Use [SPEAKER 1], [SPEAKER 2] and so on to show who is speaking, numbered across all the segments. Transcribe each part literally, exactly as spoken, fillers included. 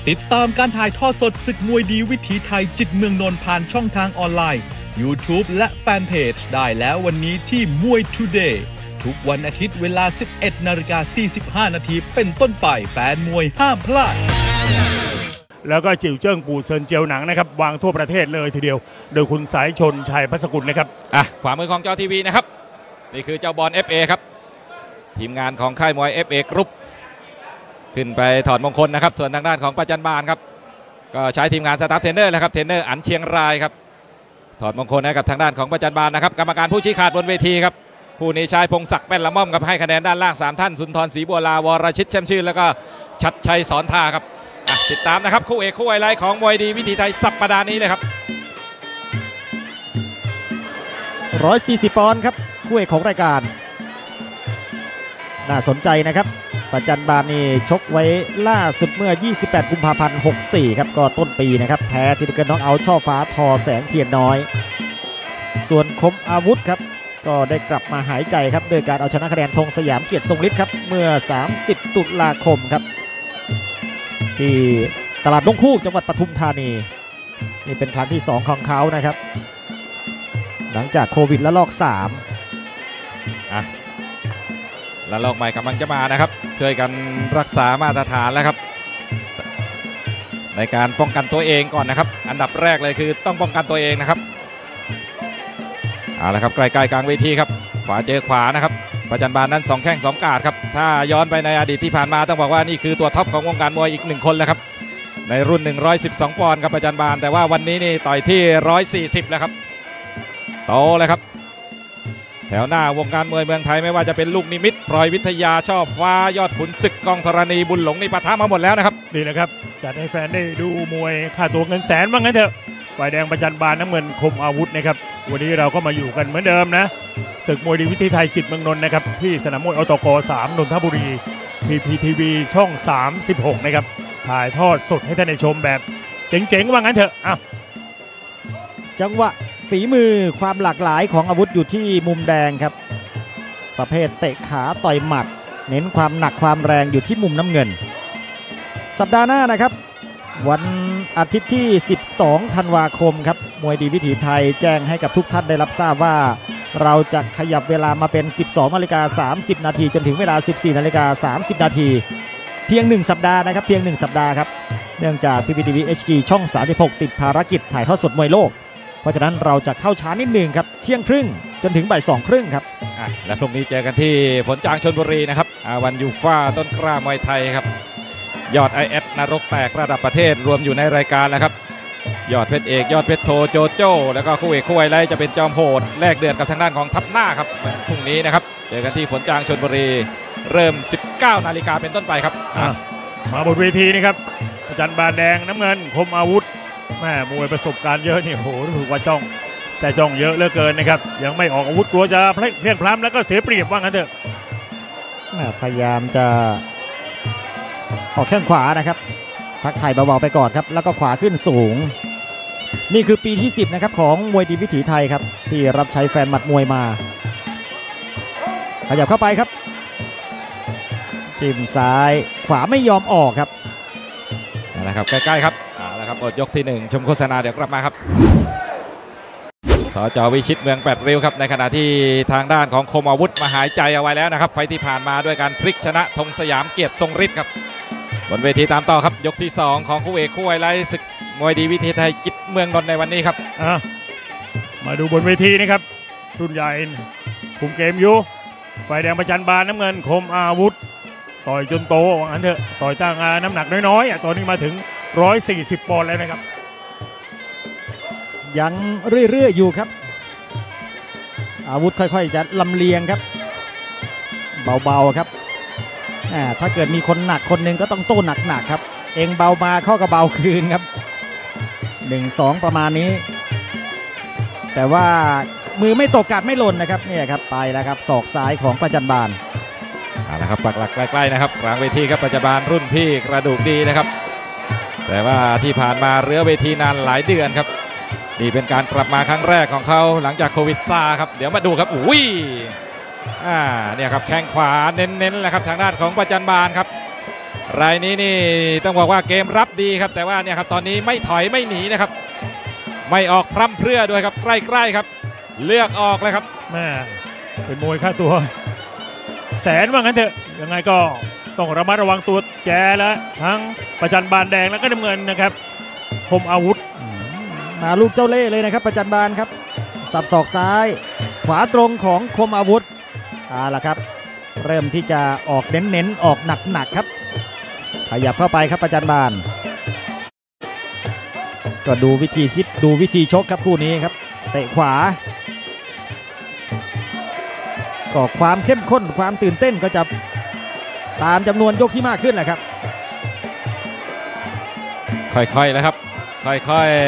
[SPEAKER 1] ติดตามการถ่ายทอดสดศึกมวยดีวิถีไทยจิตเมืองนนท์ผ่านช่องทางออนไลน์ YouTube และแฟนเพจได้แล้ววันนี้ที่มวย Today ทุกวันอาทิตย์เวลา สิบเอ็ดนาฬิกาสี่สิบห้านาทีเป็นต้นไปแฟนมวยห้ามพลาด
[SPEAKER 2] แล้วก็จิ๋วเจิ้งปู่เซินเจียวหนังนะครับวางทั่วประเทศเลยทีเดียวโดยคุณสายชนชัยพัสกุลนะครับ
[SPEAKER 3] อ่ะขวามือของจอทีวีนะครับนี่คือเจ้าบอล เอฟ เอ ครับทีมงานของค่ายมวย เอฟ เอ กรุ๊ปขึ้นไปถอดมงคลนะครับส่วนทางด้านของประจันบานครับก็ใช้ทีมงานสตาฟเทรนเนอร์แล้วครับเทรนเนอร์อันเชียงรายครับถอดมงคลให้กับทางด้านของประจันบานนะครับกรรมการผู้ชี้ขาดบนเวทีครับคู่นี้ชายพงศักดิ์แป้นละม่อมครับให้คะแนนด้านล่างสามท่านสุนทรศรีบัวลาวรชิตแช่มชื่นแล้วก็ชัดชัยสอนท่าครับติดตามนะครับคู่เอกคู่ไฮไลท์ของมวยดีวิถีไทยสัปดาห์นี้เลยครับ
[SPEAKER 4] หนึ่งร้อยสี่สิบปอนด์ครับคู่เอกของรายการน่าสนใจนะครับประจันบานนี่ชกไว้ล่าสุดเมื่อยี่สิบแปดกุมภาพันธ์หกสิบสี่ครับก็ต้นปีนะครับแพ้ที่เกิดน็อกเอาท์ช่อฟ้าทอแสงเทียนน้อยส่วนคมอาวุธครับก็ได้กลับมาหายใจครับโดยการเอาชนะคะแนนธงสยามเกียรติทรงฤทธิ์ครับเมื่อสามสิบตุลาคมครับที่ตลาดนงคูกจังหวัดปทุมธานีนี่เป็นครั้งที่สองของเขานะครับหลังจากโควิดและลอกสาม
[SPEAKER 3] อ่ะและลอกใหม่กำลังจะมานะครับช่วยกันรักษามาตรฐานแล้วครับในการป้องกันตัวเองก่อนนะครับอันดับแรกเลยคือต้องป้องกันตัวเองนะครับเอาละครับใกล้ๆกลางเวทีครับขวาเจอขวานะครับประจันบานนั้นสองแข้งสองกาดครับถ้าย้อนไปในอดีตที่ผ่านมาต้องบอกว่านี่คือตัวท็อปของวงการมวยอีกหนึ่งคนแล้วครับในรุ่นหนึ่งร้อยสิบสองปอนด์ครับประจันบานแต่ว่าวันนี้นี่ต่อยที่หนึ่งร้อยสี่สิบแล้วครับโตเลยครับแถวหน้าวงการมวยเมืองไทยไม่ว่าจะเป็นลูกนิมิตพลอยวิทยาชอบฟ้ายอดขุนศึกกองธรณีบุญหลงนี่ปะทะมาหมดแล้วนะครับ
[SPEAKER 2] นี่นะครับจัดให้แฟนได้ดูมวยค่าตัวเงินแสนบ้างงั้นเถอะฝ่ายแดงประจันบานน้ำเงินคมอาวุธนะครับวันนี้เราก็มาอยู่กันเหมือนเดิมนะศึกมวยดีวิถีไทยจิตเมืองนนท์นะครับที่สนามมวยอตกสามนนทบุรี พี พี ที วี ช่องสามสิบหกนะครับถ่ายทอดสดให้ท่านได้ชมแบบเจ๋งๆว่างั้นเถอะอ่ะ
[SPEAKER 4] จังหวะฝีมือความหลากหลายของอาวุธอยู่ที่มุมแดงครับประเภทเตะขาต่อยหมัดเน้นความหนักความแรงอยู่ที่มุมน้ำเงินสัปดาห์หน้านะครับวันอาทิตย์ที่สิบสองธันวาคมครับมวยดีวิถีไทยแจ้งให้กับทุกท่านได้รับทราบว่าเราจะขยับเวลามาเป็น สิบสองนาฬิกาสามสิบนาทีจนถึงเวลา สิบสี่นาฬิกาสามสิบนาทีเพียงหนึ่งสัปดาห์นะครับเพียงหนึ่งสัปดาห์ครับเนื่องจาก พี พี ที วี เอช ดี ช่องสามสิบหกติดภารกิจถ่ายทอดสดมวยโลกเพราะฉะนั้นเราจะเข้าช้านิดนึงครับเที่ยงครึ่งจนถึงบ่ายสองครึ่งครับ
[SPEAKER 3] และพรุ่งนี้เจอกันที่ผลจางชลบุรีนะครับอาวันยูฟ่าต้นกล้ามวยไทยครับยอด ไอ เอส นรกแตกระดับประเทศรวมอยู่ในรายการแล้วครับยอดเพชรเอกยอดเพชรโทโจโจ้แล้วก็คู่เอกคู่ไฮไลท์จะเป็นจอมโหดแลกเดือดกับทางด้านของทัพหน้าครับพรุ่งนี้นะครับเจอกันที่ผลจางชลบุรีเริ่ม สิบเก้านาฬิกาเป็นต้นไปครับ
[SPEAKER 2] มาบนเวทีนี่ครับประจันบานแดงน้ำเงินคมอาวุธแม่มวยประสบการณ์เยอะนี่โหรู้สึกว่าจ้องแส่จ้องเยอะเหลือเกินนะครับยังไม่ออกอาวุธกลัวจะเพลี่ยนพล้ำแล้วก็เสียเปรียบว่างั้นเถอะ
[SPEAKER 4] พยายามจะออกแข้งขวานะครับทักไทยเบาๆไปก่อนครับแล้วก็ขวาขึ้นสูงนี่คือปีที่สิบนะครับของมวยดีวิถีไทยครับที่รับใช้แฟนหมัดมวยมาขยับเข้าไปครับจิ้มซ้ายขวาไม่ยอมออกครับ
[SPEAKER 3] นะครับใกล้ๆครับเอาละครับหมดยกที่หนึ่งชมโฆษณาเดี๋ยวกลับมาครับสจ.วิชิตเมืองแปดริ้วครับในขณะที่ทางด้านของคมอาวุธมาหายใจเอาไว้แล้วนะครับไฟที่ผ่านมาด้วยการพลิกชนะธงสยามเกียรติทรงฤทธิ์ครับบนเวทีตามต่อครับยกที่สองของคู่เอกคู่ไฮไลท์ศึกมวยดีวิถีไทยจิตเมืองนนท์ในวันนี้ครับ
[SPEAKER 2] มาดูบนเวทีนะครับรุ่นใหญ่คุมเกมอยู่ฝ่ายแดงประจันบานน้ำเงินคมอาวุธต่อยจนโตว่างั้นเถอะต่อยตั้งน้ำหนักน้อยๆตอนนี้มาถึงหนึ่งร้อยสี่สิบปอนด์แล้วนะครับ
[SPEAKER 4] ยังเรื่อยๆอยู่ครับอาวุธค่อยๆจะลำเลียงครับเบาๆครับถ้าเกิดมีคนหนักคนหนึ่งก็ต้องโต้หนักๆครับเองเบามาเข้ากับเบาคืนครับหนึ่งสองประมาณนี้แต่ว่ามือไม่ตกกัดไม่หล่นนะครับเนี่ยครับไปแล้วครับศอกซ้ายของประจันบาน
[SPEAKER 3] เอาละครับปักหลักใกล้ๆนะครับกลางเวทีครับประจันบานรุ่นพี่กระดูกดีนะครับแต่ว่าที่ผ่านมาเรือเวทีนานหลายเดือนครับนี่เป็นการกลับมาครั้งแรกของเขาหลังจากโควิดซาครับเดี๋ยวมาดูครับอุ้ยอ่าเนี่ยครับแข้งขวาเน้นๆแหละครับทางด้านของประจันบานครับรายนี้นี่ต้องบอกว่าเกมรับดีครับแต่ว่าเนี่ยครับตอนนี้ไม่ถอยไม่หนีนะครับไม่ออกพร่ำเพรื่อด้วยครับใกล้ๆครับเลือกออกเลยครับ
[SPEAKER 2] แม่เป็นมวยค่าตัวแสนว่างั้นเถอะยังไงก็ต้องระมัดระวังตัวแจและทั้งประจันบานแดงแล้วก็น้ำเงินนะครับคมอาวุธ
[SPEAKER 4] มาลูกเจ้าเล่ห์เลยนะครับประจันบานครับสับศอกซ้ายขวาตรงของคมอาวุธเอาล่ะครับเริ่มที่จะออกเน้นๆออกหนักๆครับขยับเข้าไปครับประจันบานก็ดูวิธีคิดดูวิธีชกครับคู่นี้ครับเตะขวาก็ความเข้มข้นความตื่นเต้นก็จะตามจำนวนยกที่มากขึ้นแหละครับ
[SPEAKER 3] ค่อยๆนะครับค่อย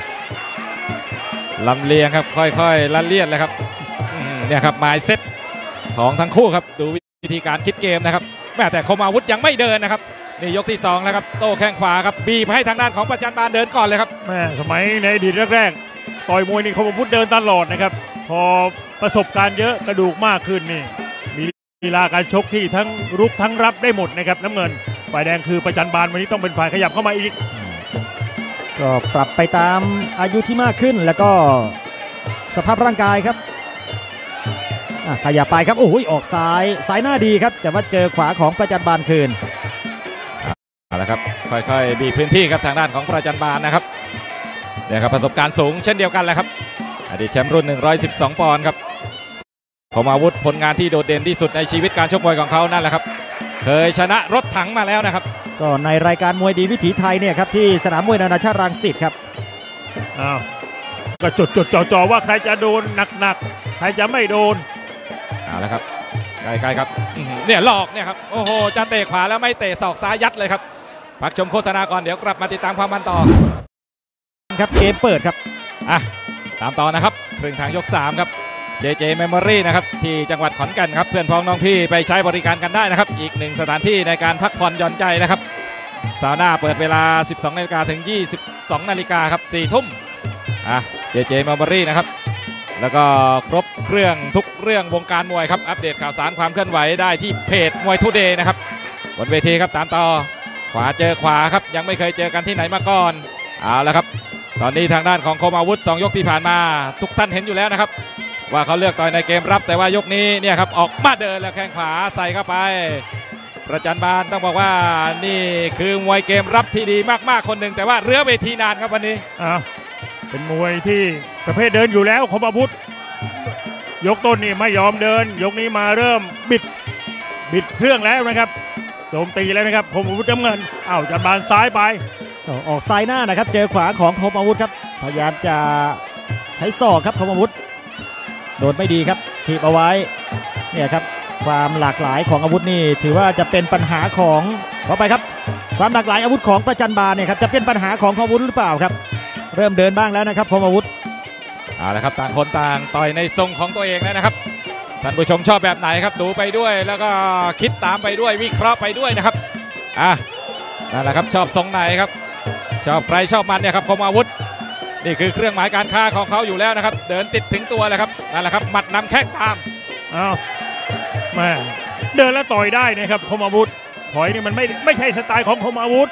[SPEAKER 3] ๆลำเลียงครับค่อยๆละเลียดเลยครับเนี่ยครับไมล์เซ็ตของทั้งคู่ครับดูวิธีการคิดเกมนะครับแม้แต่คมอาวุธยังไม่เดินนะครับนี่ยกที่สองแล้วครับโต้แข้งขวาครับบีบให้ทางด้านของประจันบานเดินก่อนเลยครับ
[SPEAKER 2] แม่สมัยในอดีตแรกๆต่อยมวยนี่คมอาวุธเดินตลอดนะครับพอประสบการณ์เยอะกระดูกมากขึ้นนี่มีลีลาการชกที่ทั้งรุกทั้งรับได้หมดนะครับน้ำเงินฝ่ายแดงคือประจันบานวันนี้ต้องเป็นฝ่ายขยับเข้ามาอีก
[SPEAKER 4] ก็ปรับไปตามอายุที่มากขึ้นแล้วก็สภาพร่างกายครับขยับไปครับโอ้ยออกซ้ายซ้ายหน้าดีครับแต่ว่าเจอขวาของประจันบานคืน
[SPEAKER 3] เอาละครับค่อยๆบีบพื้นที่ครับทางด้านของประจันบานนะครับเนี่ยครับประสบการณ์สูงเช่นเดียวกันแหละครับอดีตแชมป์รุ่นหนึ่งร้อยสิบสองปอนด์ครับคมอาวุธผลงานที่โดดเด่นที่สุดในชีวิตการชกมวยของเขานั่นแหละครับเคยชนะรถถังมาแล้วนะครับ
[SPEAKER 4] ก็ในรายการมวยดีวิถีไทยเนี่ยครับที่สนามมวยนานาชาติรังสิตครับ
[SPEAKER 2] อ้าวก็จดจดจ่อจ่อว่าใครจะโดนหนักๆใครจะไม่โดน
[SPEAKER 3] เอาละครับใกล้ๆครับเนี่ยหลอกเนี่ยครับโอ้โหจะเตะขวาแล้วไม่เตะศอกซ้ายยัดเลยครับพักชมโฆษณาก่อนเดี๋ยวกลับมาติดตามความมันต่อ
[SPEAKER 4] ครับเกมเปิดครับ
[SPEAKER 3] อ่ะตามต่อนะครับครึ่งทางยกสามครับ เจ เจ Memory นะครับที่จังหวัดขอนแก่นครับเพื่อนพ้องน้องพี่ไปใช้บริการกันได้นะครับอีกหนึ่งสถานที่ในการพักผ่อนหย่อนใจนะครับซาวน่าเปิดเวลา สิบสองนาฬิกา ถึง ยี่สิบสองนาฬิกาครับสี่ทุ่มอ่ะ เจ เจ Memory นะครับแล้วก็ครบเครื่องทุกเรื่องวงการมวยครับอัปเดตข่าวสารความเคลื่อนไหวได้ที่เพจมวยทูเดย์นะครับบนเวทีครับตามต่อขวาเจอขวาครับยังไม่เคยเจอกันที่ไหนมาก่อนเอาละครับตอนนี้ทางด้านของคมอาวุธสองยกที่ผ่านมาทุกท่านเห็นอยู่แล้วนะครับว่าเขาเลือกต่อยในเกมรับแต่ว่ายกนี้เนี่ยครับออกมาเดินแล้วแข้งขวาใส่เข้าไปประจันบานต้องบอกว่านี่คือมวยเกมรับที่ดีมากๆคนหนึ่งแต่ว่าเรือเวทีนานครับวันนี้
[SPEAKER 2] อ้าวเป็นมวยที่ประเภทเดินอยู่แล้วคมอาวุธยกต้นนี่ไม่ยอมเดินยกนี้มาเริ่มบิดบิดเครื่องแล้วนะครับโจมตีแล้วนะครับคมอาวุธน้ำเงินอ้าวจันบานซ้ายไป
[SPEAKER 4] ออกซ้ายหน้านะครับเจอขวาของคมอาวุธครับพยายามจะใช้ศอกครับคมอาวุธโดนไม่ดีครับถีบเอาไว้เนี่ยครับความหลากหลายของอาวุธนี่ถือว่าจะเป็นปัญหาของขอไปครับความหลากหลายอาวุธของประจันบานเนี่ยครับจะเป็นปัญหาของคมอาวุธหรือเปล่าครับเริ่มเดินบ้างแล้วนะครับคมอาวุธ
[SPEAKER 3] เอาละครับต่างคนต่างต่อยในทรงของตัวเองแล้วนะครับท่านผู้ชมชอบแบบไหนครับดูไปด้วยแล้วก็คิดตามไปด้วยวิเคราะห์ไปด้วยนะครับอ่ะนั่นแหละครับชอบทรงไหนครับชอบใครชอบมันเนี่ยครับคมอาวุธนี่คือเครื่องหมายการค้าของเขาอยู่แล้วนะครับเดินติดถึงตัวเลยครับนั่นแหละครับหมัดนำแข้งตาม
[SPEAKER 2] อ้าวแม่เดินแล้วต่อยได้นะครับคมอาวุธถอยนี่มันไม่ไม่ใช่สไตล์ของคมอาวุธ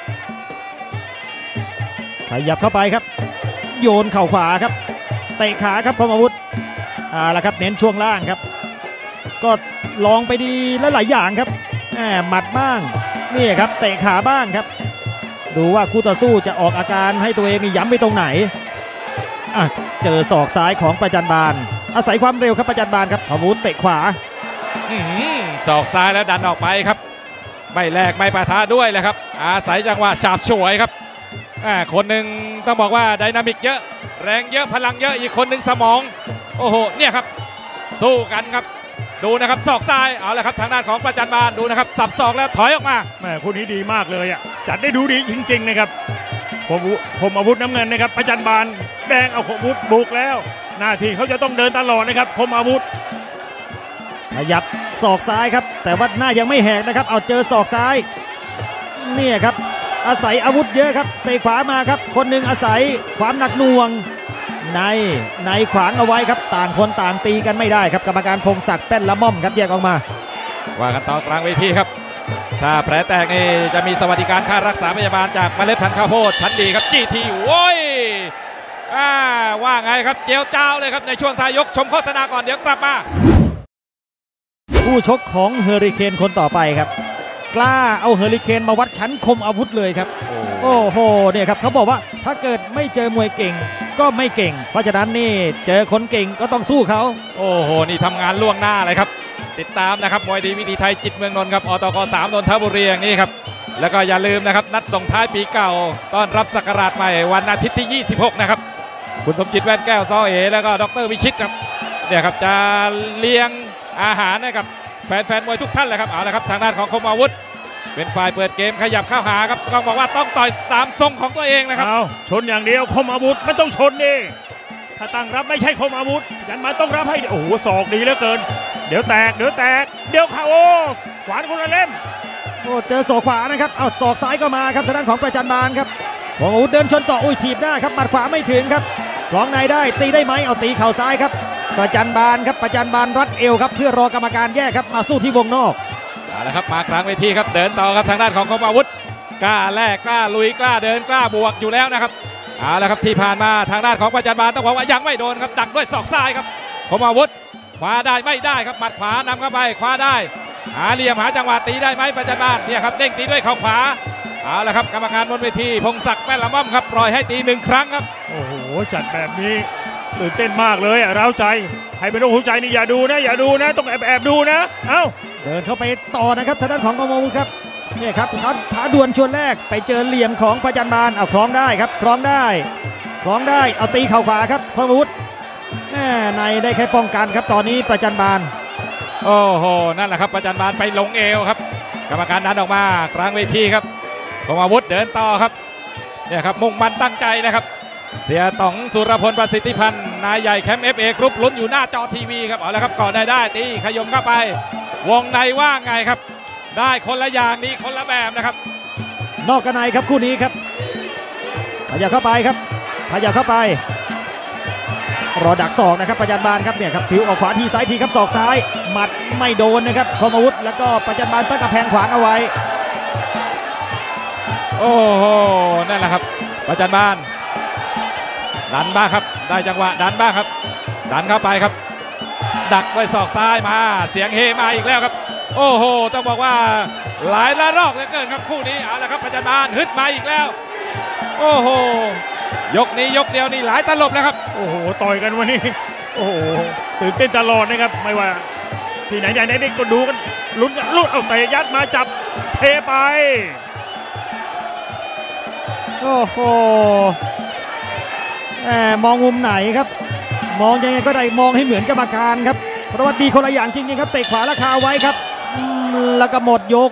[SPEAKER 4] ขยับเข้าไปครับโยนเข่าขวาครับเตะขาครับคมอาวุธอ่าละครับเน้นช่วงล่างครับก็ลองไปดีและหลายอย่างครับแหมหมัดบ้างนี่ครับเตะขาบ้างครับดูว่าคู่ต่อสู้จะออกอาการให้ตัวเองนี่ย้ำไปตรงไหนอ่ะเจอศอกซ้ายของประจันบานอาศัยความเร็วครับประจันบานครับคมอาวุธเตะขวา
[SPEAKER 3] ศอกซ้ายแล้วดันออกไปครับไม่แลกไม่ปะทะด้วยเลยครับอาศัยจังหวะฉาบฉวยครับคนหนึ่งต้องบอกว่าไดนามิกเยอะแรงเยอะพลังเยอะอีกคนหนึ่งสมองโอ้โหเนี่ยครับสู้กันครับดูนะครับศอกซ้ายเอาละครับทางด้านของประจันบานดูนะครับสับศอกแล้วถอยออกมา
[SPEAKER 2] แม่คู่นี้ดีมากเลยอ่ะจัดได้ดูดีจริงๆนะครับผมผมอาวุธน้ำเงินนะครับประจันบานแดงเอาคมอาวุธบุกแล้วหน้าที่เขาจะต้องเดินตลอดนะครับคมอาวุธ
[SPEAKER 4] ขยับศอกซ้ายครับแต่ว่าหน้ายังไม่แหกนะครับเอาเจอศอกซ้ายเนี่ยครับอาศัยอาวุธเยอะครับเตะขวามาครับคนหนึ่งอาศัยความหนักหน่วงในในขวางเอาไว้ครับต่างคนต่างตีกันไม่ได้ครับกรรมการพงศักดิ์แป้นละม่อมครับแยกออกมา
[SPEAKER 3] ว่ากันต่อกลางเวทีครับถ้าแผลแตกนี่จะมีสวัสดิการค่ารักษาพยาบาลจากเมล็ดพันธุ์ข้าวโพดชั้นดีครับ จี ที โว้ยว่าไงครับเจียวจ้าวเลยครับในช่วงท้ายยกชมโฆษณาก่อนเดี๋ยวกลับมา
[SPEAKER 4] ผู้ชกของเฮอริเคนคนต่อไปครับกล้าเอาเฮอริเคนมาวัดชั้นคมอาวุธเลยครับโอ้โหเนี่ยครับเขาบอกว่าถ้าเกิดไม่เจอมวยเก่งก็ไม่เก่งเพราะฉะนั้นนี่เจอคนเก่งก็ต้องสู้เขา
[SPEAKER 3] โอ้โหนี่ทำงานล่วงหน้าเลยครับติดตามนะครับมวยดีวิถีไทยจิตเมืองนนท์ครับอตกสามนนทบุรีอย่างนี้ครับแล้วก็อย่าลืมนะครับนัดส่งท้ายปีเก่าต้อนรับศักราชใหม่วันอาทิตย์ที่ยี่สิบหกนะครับคุณสมจิตแว่นแก้วซอเอแล้วก็ดรวิชิตครับเนี่ยครับจะเลี้ยงอาหารให้กับแฟนๆมวยทุกท่านเลยครับเอาละครับทางด้านของคมอาวุธเป็นฝ่ายเปิดเกมขยับเข้าหาครับต้องบอกว่าต้องต่อยตามทรงของตัวเองนะครับ
[SPEAKER 2] เอาชนอย่างเดียวคมอาวุธไม่ต้องชนดิถ้าตั้งรับไม่ใช่คมอาวุธยันมาต้องรับให้โอ้โหศอกดีเหลือเกินเดี๋ยวแตกเดี๋ยวแตกเดี๋ยวเข้าโอ้ขวานคนละเล่ม
[SPEAKER 4] โอ้เจอศอกขวานะครับเอาศอกซ้ายก็มาครับทางด้านของประจันบานครับคมอาวุธเดินชนต่ออุ้ยถีบได้ครับหมัดขวาไม่ถึงครับกลองในได้ตีได้ไหมเอาตีเข่าซ้ายครับประจันบานครับประจันบานรัดเอวครับเพื่อรอกรรมการแยกครับมาสู้ที่วงนอก
[SPEAKER 3] เอาละครับมากลางเวทีครับเดินต่อครับทางด้านของคมอาวุธกล้าแลกกล้าลุยกล้าเดินกล้าบวกอยู่แล้วนะครับเอาละครับที่ผ่านมาทางด้านของประจันบานต้องบอกว่ายังไม่โดนครับดักด้วยศอกซ้ายครับคมอาวุธคว้าได้ไม่ได้ครับหมัดขวานำเข้าไปคว้าได้หาเหลี่ยมหาจังหวะตีได้ไหมประจันบานเนี่ยครับเด้งตีด้วยเข่าขวาเอาละครับกรรมการบนเวทีพงศักดิ์แป้นละม่อมครับปล่อยให้ตีหนึ่งครั้งครับ
[SPEAKER 2] โอ้โหจัดแบบนี้ตื่นเต้นมากเลยอ่ะเร้าใจใครเป็นโรคหัวใจนี่อย่าดูนะอย่าดูนะต้องแอบแอบดูนะเอ้า
[SPEAKER 4] เดินเข้าไปต่อนะครับทางด้านของกมลครับนี่ครับเขาท้าดวลชวนแรกไปเจอเหลี่ยมของประจันบานเอาคล้องได้ครับคล้องได้คล้องได้เอาตีเข่าขวาครับคมอาวุธแน่ในได้แค่ป้องกันครับตอนนี้ประจันบาน
[SPEAKER 3] โอ้โหนั่นแหละครับประจันบานไปลงเอวครับกรรมการดันออกมากลางเวทีครับคมอาวุธเดินต่อครับเนี่ยครับมุ่งมั่นตั้งใจนะครับเสียต๋องสุรพลประสิทธิพันธ์นายใหญ่แคมป์ เอฟ เอ กรุ๊ปลุ้นอยู่หน้าจอทีวีครับเอาละครับก่อนได้ได้ตีขยมเข้าไปวงในว่าไงครับได้คนละอย่างนี้คนละแบบนะครับ
[SPEAKER 4] นอกกับในครับคู่นี้ครับขยับเข้าไปครับขยับเข้าไปรอดักศอกนะครับประจันบานครับเนี่ยครับผิวออกขวาทีซ้ายทีครับศอกซ้ายหมัดไม่โดนนะครับคมอาวุธแล้วก็ประจันบานตั้งกระแพงขวางเอาไว้
[SPEAKER 3] โอ้โหนั่นแหละครับประจันบานดันบ้างครับได้จังหวะดันบ้างครับดันเข้าไปครับดักด้วยศอกซ้ายมาเสียงเฮมาอีกแล้วครับโอ้โหต้องบอกว่าหลายระลอกเหลือเกินครับคู่นี้เอาละครับประจันบานฮึดมาอีกแล้วโอ้โหยกนี้ยกเดียวนี่หลายตลบแล้วครับ
[SPEAKER 2] โอ้โหต่อยกันวันนี้โอ้โหตื่นเต้นตลอดนะครับไม่ว่าที่ไหนไหนไหนก็ดูกันลุ้นกันลุ้นเอาเตะยัดมาจับเทไป
[SPEAKER 4] โอ้โหมองมุมไหนครับมองยังไงก็ได้มองให้เหมือนกรรมการครับเพราะว่าดีคนละอย่างจริงๆครับเตะขวาราคาไว้ครับแล้วก็หมดยก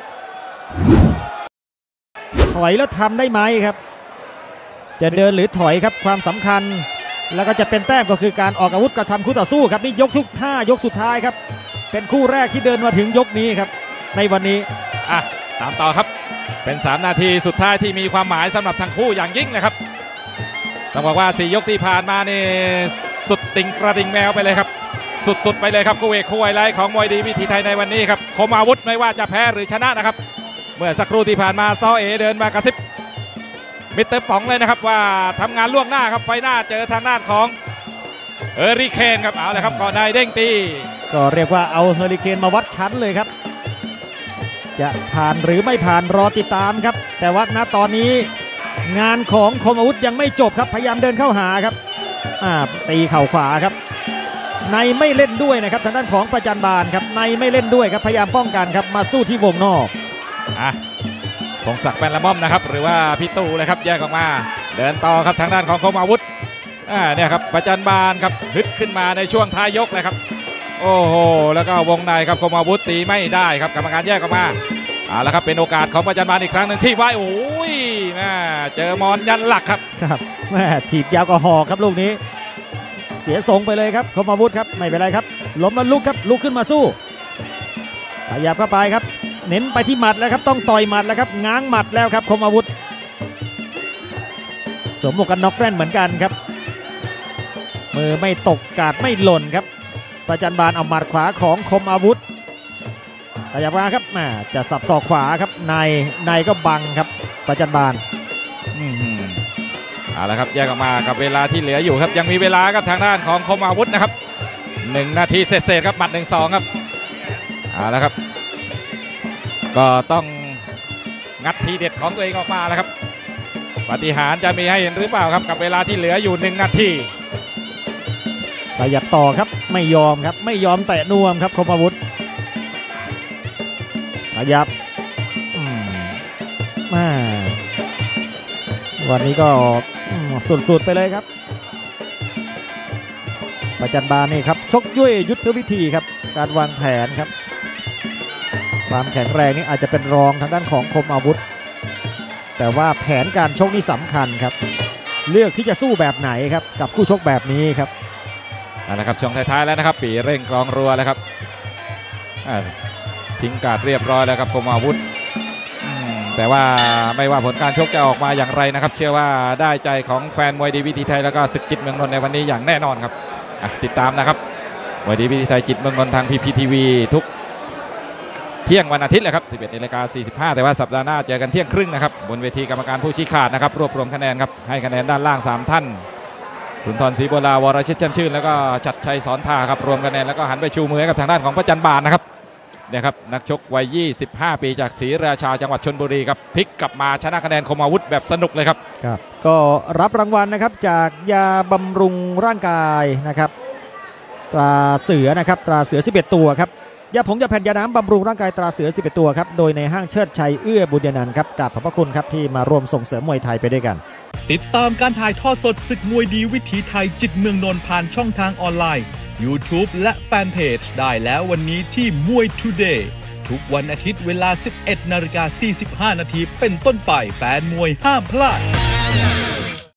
[SPEAKER 4] ถอยแล้วทำได้ไหมครับจะเดินหรือถอยครับความสำคัญแล้วก็จะเป็นแต้มก็คือการออกอาวุธกระทำคู่ต่อสู้ครับนี่ยกทุกห้ายกสุดท้ายครับเป็นคู่แรกที่เดินมาถึงยกนี้ครับในวันนี้
[SPEAKER 3] อ่ะตามต่อครับเป็นสามนาทีสุดท้ายที่มีความหมายสำหรับทั้งคู่อย่างยิ่งนะครับต้องบอกว่าสี่ยกที่ผ่านมานี่สุดติ่งกระดิ่งแมวไปเลยครับสุดๆไปเลยครับคู่เอกคู่ไฮไลท์ของมวยดีวิถีไทยในวันนี้ครับคมอาวุธไม่ว่าจะแพ้หรือชนะนะครับเมื่อสักครู่ที่ผ่านมาซอเอเดินมากระซิบมิสเตอร์ป๋องเลยนะครับว่าทำงานล่วงหน้าครับไฟหน้าเจอทางด้านของเฮอริเคนครับเอาเลยครับก่อนในเด้งตี
[SPEAKER 4] ก็เรียกว่าเอาเฮอริเคนมาวัดชั้นเลยครับจะผ่านหรือไม่ผ่านรอติดตามครับแต่ว่าณตอนนี้งานของคมอาวุธยังไม่จบครับพยายามเดินเข้าหาครับอ่าตีเข่าขวาครับในไม่เล่นด้วยนะครับทางด้านของประจันบานครับในไม่เล่นด้วยครับพยายามป้องกันครับมาสู้ที่วงนอก
[SPEAKER 3] อ่ะพงศักดิ์แป้นละม่อมนะครับหรือว่าพี่ตู่เลยครับแยกออกมาเดินต่อครับทางด้านของคมอาวุธอ่าเนี่ยครับประจันบานครับฮึดขึ้นมาในช่วงท้ายยกเลยครับโอ้โหแล้วก็วงในครับคมอาวุธตีไม่ได้ครับกรรมการแยกออกมาเอาละครับเป็นโอกาสของประจันบานอีกครั้งหนึ่งที่ไว้โอ้ยแม่เจอมอนยันหลักครับ
[SPEAKER 4] ครับแม่ถีบยาวกว่าหอกครับลูกนี้เสียทรงไปเลยครับคมอาวุธครับไม่เป็นไรครับล้มแล้วลุกครับลุกขึ้นมาสู้ขยับเข้าไปครับเน้นไปที่หมัดแล้วครับต้องต่อยหมัดแล้วครับง้างหมัดแล้วครับคมอาวุธสวมหมวกกันน็อกแน่นเหมือนกันครับมือไม่ตกกาดไม่หล่นครับประจันบานเอาหมัดขวาของคมอาวุธขยับมาครับแม่จะสับศอกขวาครับในในก็บังครับประจันบาน
[SPEAKER 3] อืมเอาละครับแยกออกมากับเวลาที่เหลืออยู่ครับยังมีเวลาครับทางด้านของคมอาวุธนะครับหนึ่งนาทีเศษๆครับหมัดหนึ่งสองครับเอาละครับก็ต้องงัดทีเด็ดของตัวเองออกมาแล้วครับปาฏิหาริย์จะมีให้เห็นหรือเปล่าครับกับเวลาที่เหลืออยู่หนึ่งนาที
[SPEAKER 4] ขยับต่อครับไม่ยอมครับไม่ยอมแตะนวมครับคมอาวุธขยับมาวันนี้ก็สุดๆไปเลยครับประจันบานนี่ครับชกด้วยยุทธวิธีครับการวางแผนครับความแข็งแรงนี่อาจจะเป็นรองทางด้านของคมอาวุธแต่ว่าแผนการชกนี่สำคัญครับเลือกที่จะสู้แบบไหนครับกับคู่ชกแบบนี้ครับ
[SPEAKER 3] เอาละครับช่วงท้ายๆแล้วนะครับปีเร่งกรองรัวแล้วครับทิ้งการเรียบร้อยแล้วครับคมอาวุธแต่ว่าไม่ว่าผลการชกจะออกมาอย่างไรนะครับเชื่อว่าได้ใจของแฟนมวยดีวิถีไทยแล้วก็ศึกจิตเมืองนนท์ในวันนี้อย่างแน่นอนครับติดตามนะครับมวยดีวิถีไทยจิตเมืองนนท์ทาง พี พี ที วี ทุกเที่ยงวันอาทิตย์เลยครับ สิบเอ็ดนาฬิกาสี่สิบห้า แต่ว่าสัปดาห์หน้าเจอกันเที่ยงครึ่งนะครับบนเวทีกรรมการผู้ชี้ขาดนะครับรวบรวมคะแนนครับให้คะแนนด้านล่างสามท่านสุนทรศรีโบราณวรชิตแจ่มชื่นแล้วก็ชัดชัยสอนท่าครับรวมคะแนนแล้วก็หันไปชูมือกับทางด้านของพระจันทร์บานนะครับเนี่ยครับนักชกวัยยี่สิบห้าปีจากศรีราชาจังหวัดชลบุรีครับพลิกกลับมาชนะคะแนนคมอาวุธแบบสนุกเลยครับ
[SPEAKER 4] ครับก็รับรางวัลนะครับจากยาบำรุงร่างกายนะครับตราเสือนะครับตราเสือสิบเอ็ดตัวครับยาผงยาแผ่นยาน้ำบำรุงร่างกายตราเสือสิบเอ็ดตัวครับโดยในห้างเชิดชัยเอื้อบุญยนันท์ครับกราบขอบพระคุณครับที่มาร่วมส่งเสริมมวยไทยไปด้วยกัน
[SPEAKER 1] ติดตามการถ่ายทอดสดศึกมวยดีวิถีไทยจิตเมืองนนท์ผ่านช่องทางออนไลน์ YouTube และแฟนเพจได้แล้ววันนี้ที่มวย Today ทุกวันอาทิตย์เวลา สิบเอ็ดนาฬิกาสี่สิบห้านาทีเป็นต้นไปแฟนมวยห้ามพลาด